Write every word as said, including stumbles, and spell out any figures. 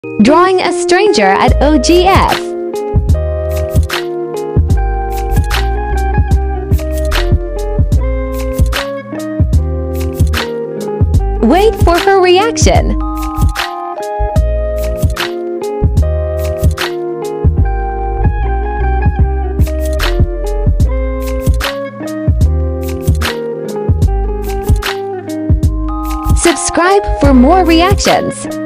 Drawing a stranger at O G F. Wait for her reaction. Subscribe for more reactions.